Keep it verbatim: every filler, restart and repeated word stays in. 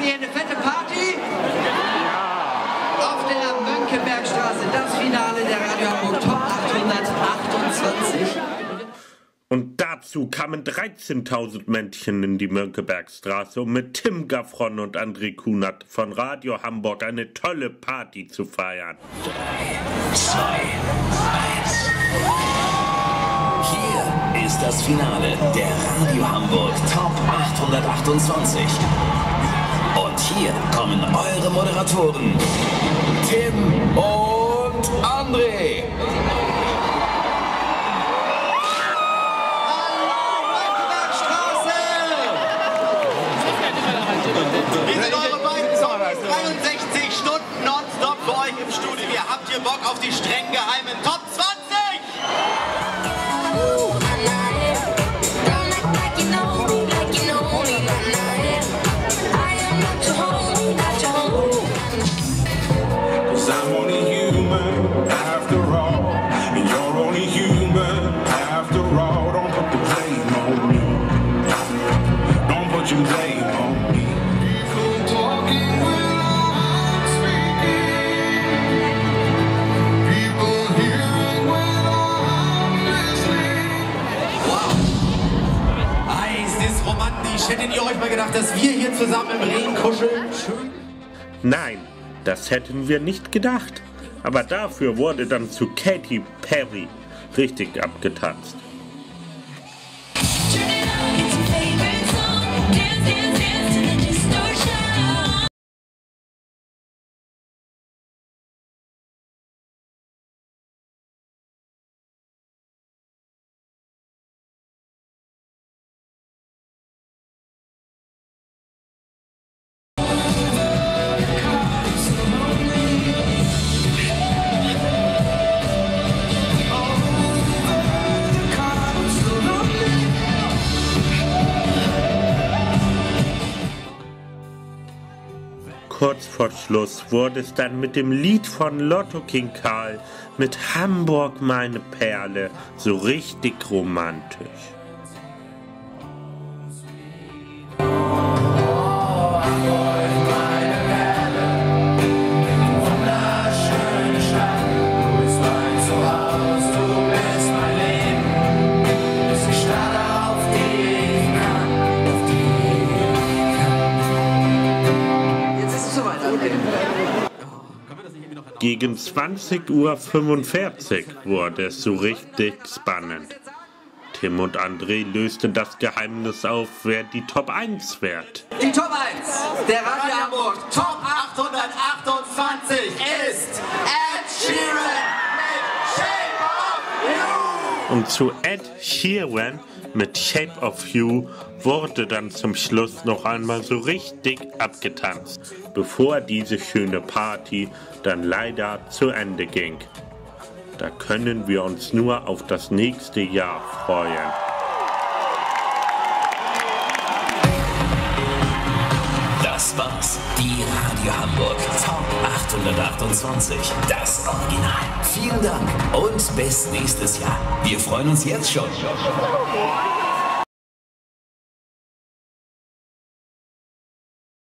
wir hier eine fette Party? Ja. Auf der Mönckebergstraße, das Finale der Radio Hamburg Top achthundertachtundzwanzig. Und dazu kamen dreizehntausend Männchen in die Mönckebergstraße, um mit Tim Gaffron und André Kunert von Radio Hamburg eine tolle Party zu feiern. drei, zwei, eins. Hier ist das Finale der Radio Hamburg Top achthundertachtundzwanzig. Und hier kommen eure Moderatoren Tim und André. dreiundsechzig Stunden nonstop für euch im Studio. Wir habt ihr Bock auf die streng geheimen Top zwanzig? Hättet ihr euch mal gedacht, dass wir hier zusammen im Regen kuscheln? Schön. Nein, das hätten wir nicht gedacht. Aber dafür wurde dann zu Katy Perry richtig abgetanzt. Kurz vor Schluss wurde es dann mit dem Lied von Lotto King Karl mit Hamburg meine Perle so richtig romantisch. Gegen zwanzig Uhr fünfundvierzig wurde es so richtig spannend. Tim und André lösten das Geheimnis auf, wer die Top eins wird. Die Top eins der Radio Hamburg Top achthundertachtundzwanzig ist Ed Sheeran mit Shape of You. Und zu Ed Sheeran mit Shape of You wurde dann zum Schluss noch einmal so richtig abgetanzt, bevor diese schöne Party dann leider zu Ende ging. Da können wir uns nur auf das nächste Jahr freuen. Das war's, die Radio Hamburg Top achthundertachtundzwanzig, das Original. Vielen Dank und bis nächstes Jahr. Wir freuen uns jetzt schon.